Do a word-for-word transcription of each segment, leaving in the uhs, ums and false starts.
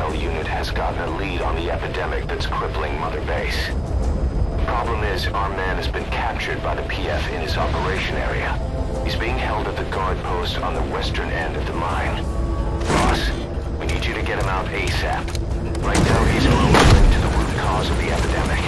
intel unit has gotten a lead on the epidemic that's crippling Mother Base. Problem is, our man has been captured by the P F in his operation area. He's being held at the guard post on the western end of the mine. Boss, we need you to get him out ASAP. Right now, he's a lone link to the root cause of the epidemic.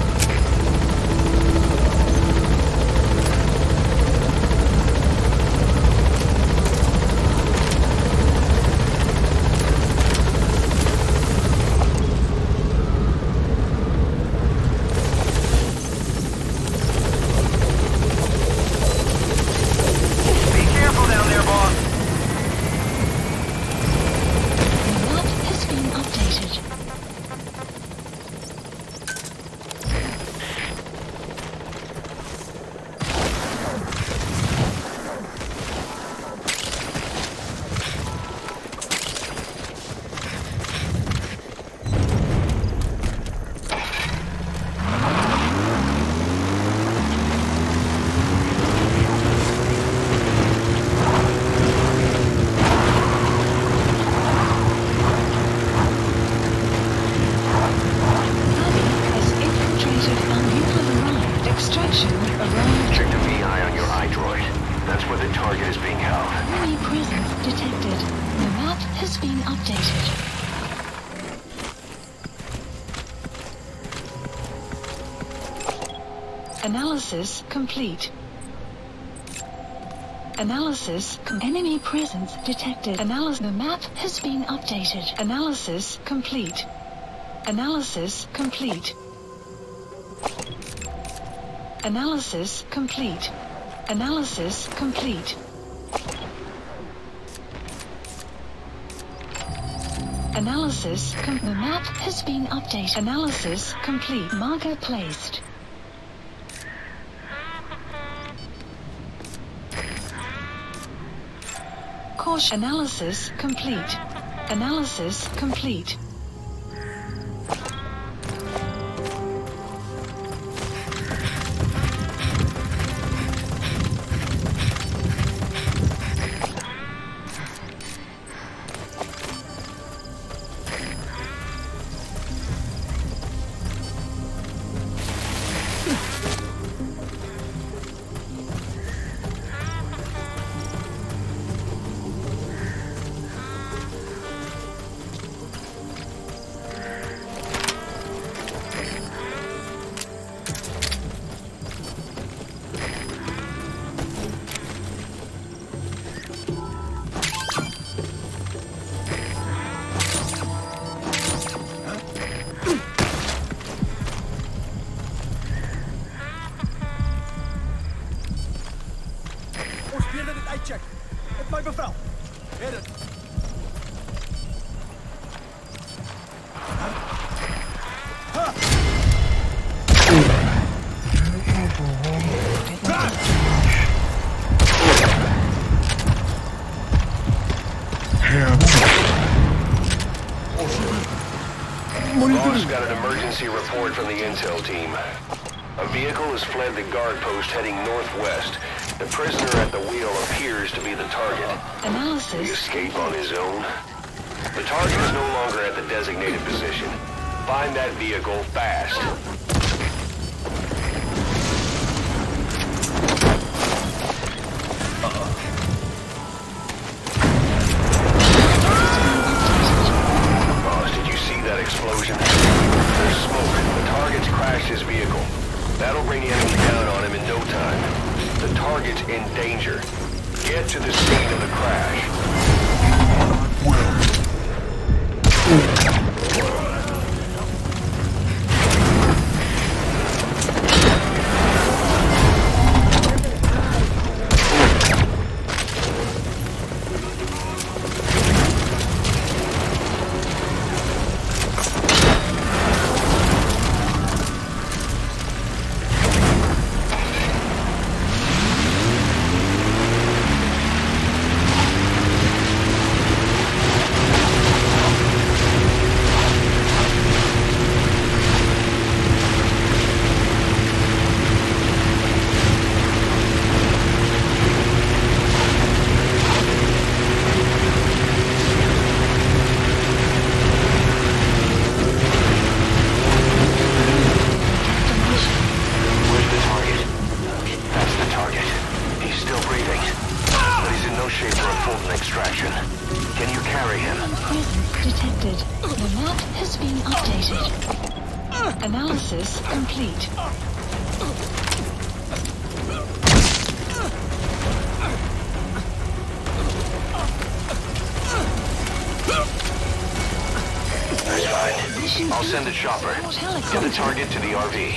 Analysis complete. Analysis com enemy presence detected. Analysis the map has been updated. Analysis complete. Analysis complete. Analysis complete. Analysis complete. Analysis com the map has been updated. Analysis complete. Marker placed. Caution. Analysis complete. Analysis complete. Check. Met mijn bevel. Hidden. Ha! Boss got an emergency report from the intel team. A vehicle has fled the guard post heading northwest. The prisoner at the wheel appears to be the target. Analysis. Will he escape on his own? The target is no longer at the designated position. Find that vehicle fast. Boss, did you see that explosion? There's smoke. The target's crashed his vehicle. That'll bring the enemy down on him in no time. The target's in danger. Get to the scene of the crash. The map has been updated. Analysis complete. That's fine. I'll send a chopper. Get the target to the R V.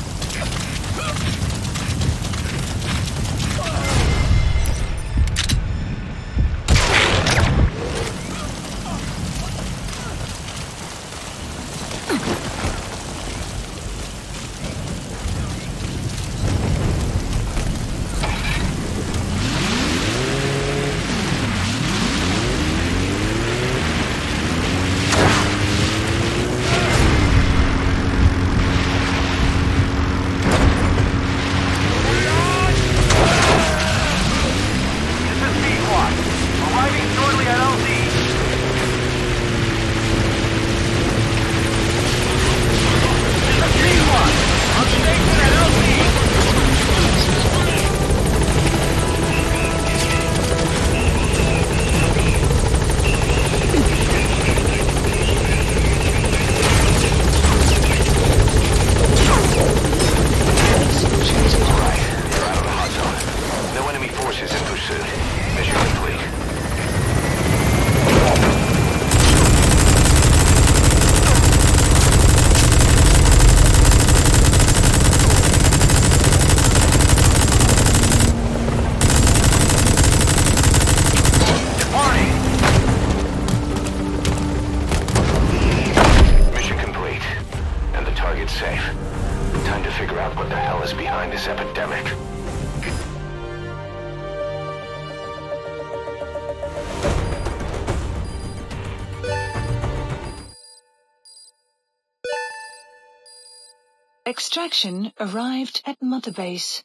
Extraction arrived at Mother Base.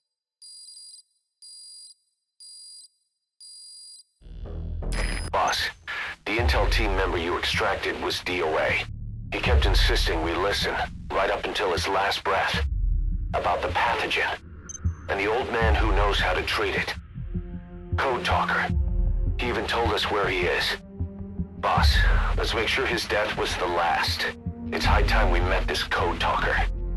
Boss, the intel team member you extracted was D O A. He kept insisting we listen, right up until his last breath, about the pathogen, and the old man who knows how to treat it. Code Talker. He even told us where he is. Boss, let's make sure his death was the last. It's high time we met this Code Talker.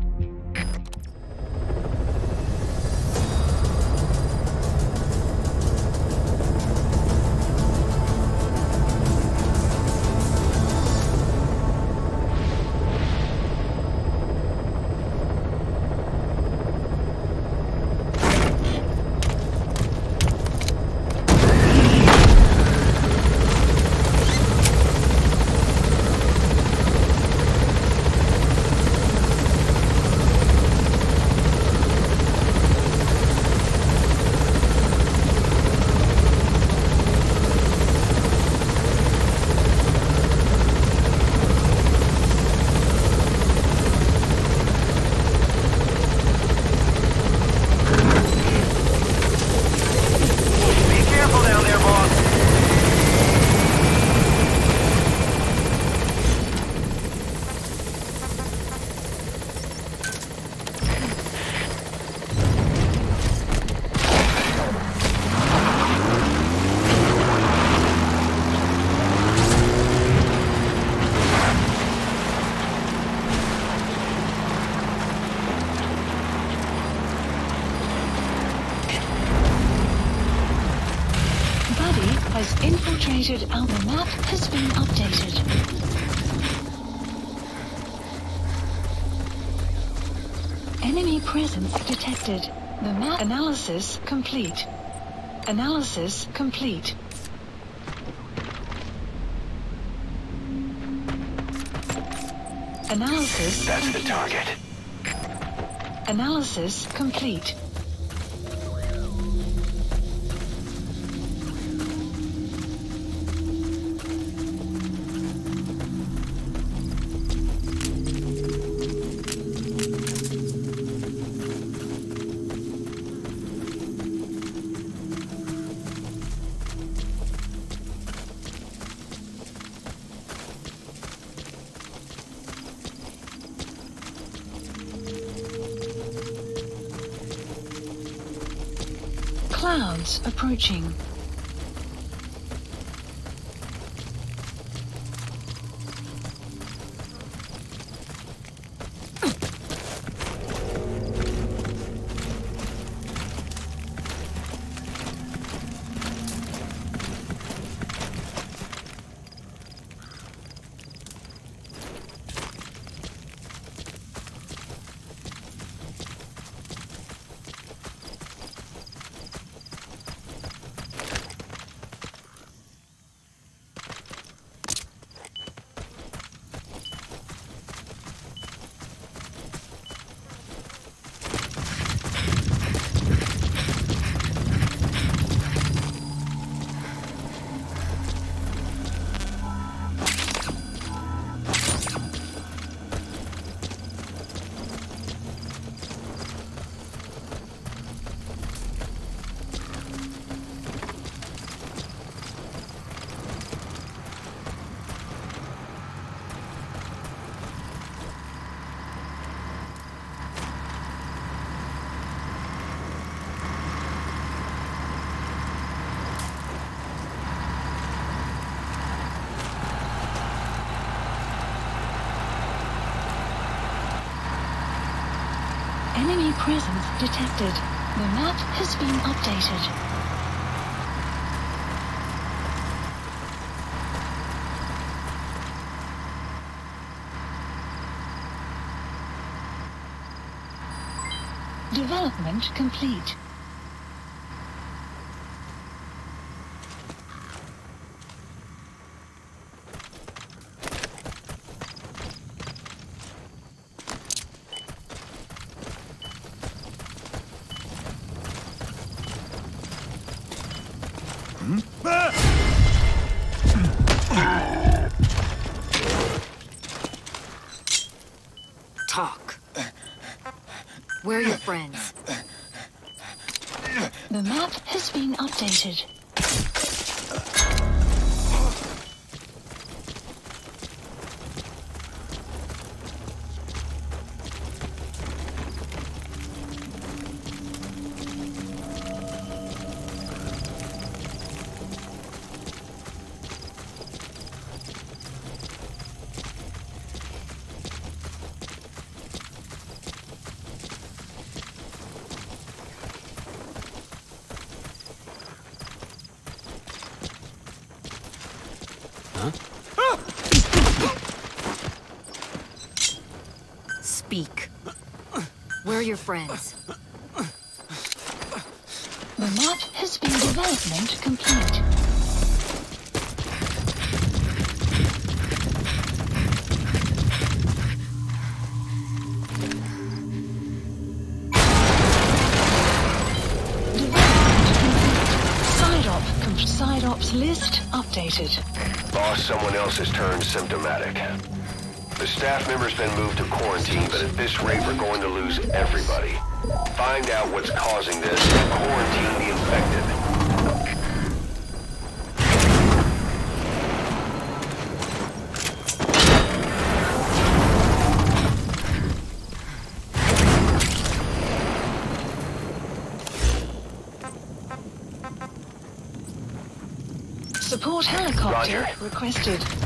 Infiltrated and the map has been updated. Enemy presence detected. The map analysis complete. Analysis complete. Analysis That's the target. Analysis complete. Clouds approaching. Enemy presence detected. The map has been updated. Development complete. Talk. Where are your friends? The map has been updated. Speak. Where are your friends? The map has been development complete. Side op, side ops list updated. Boss, someone else has turned symptomatic. The staff member's been moved to quarantine, but at this rate we're going to lose everybody. Find out what's causing this and quarantine the infected. Support helicopter Roger. requested.